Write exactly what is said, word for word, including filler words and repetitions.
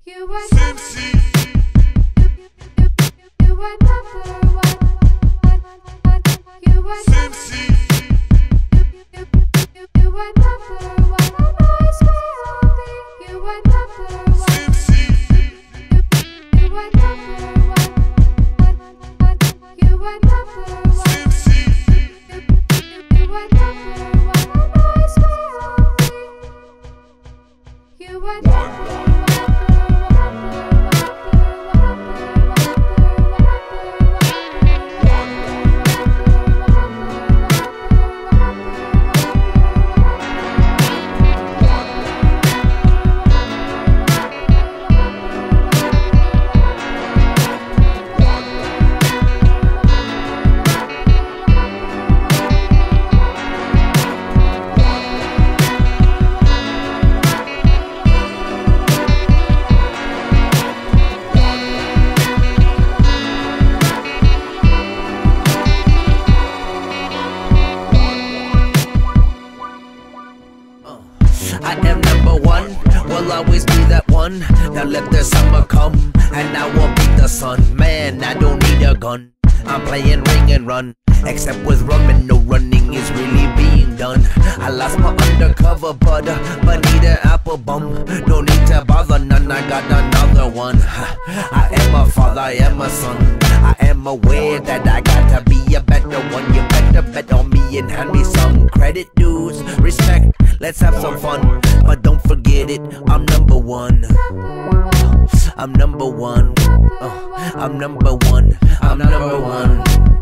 You are Simpsy. You, you, you are number one. You are Simpsy. You, you, you, you are number one. I swear I'll be. You are number one. Simpsy. You, you are number one. You are number one. Simpsy. You, you, you are number one. I swear I'll be. You are number one. I am number one, will always be that one. Now let the summer come, and I will beat the sun. Man, I don't need a gun, I'm playing ring and run. Except with rum and no running is really being done. I lost my undercover butter, but need an apple bum. No need to bother none, I got another one. I am a father, I am a son. I am aware that I got to be a better one. You better bet on me and hand me some credit, dues, respect. Let's have some fun, but don't forget it, I'm number one. I'm number one. Uh, I'm number one. I'm number one.